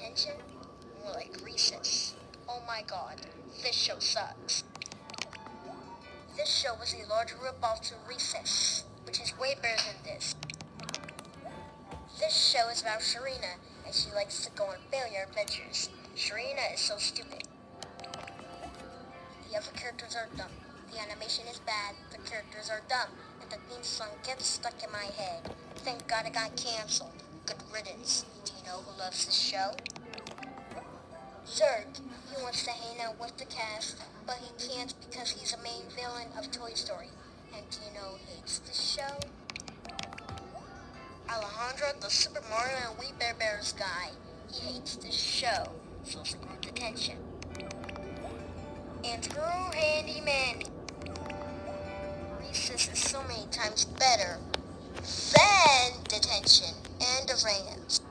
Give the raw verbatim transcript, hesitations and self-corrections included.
detention? More like recess. Oh my god, this show sucks. This show was a large ripoff to Recess, which is way better than this. This show is about Sharina, and she likes to go on failure adventures. Sharina is so stupid. The other characters are dumb. The animation is bad, the characters are dumb, and the theme song gets stuck in my head. Thank God it got canceled. Good riddance. Do you know who loves this show? Zurg. He wants to hang out with the cast, but he can't because he's the main villain of Toy Story. And do you know who hates this show? Alejandro, the Super Mario and We Bare Bears guy. He hates this show, so screw detention. And screw Handyman. Recess is so many times better than detention and the rants.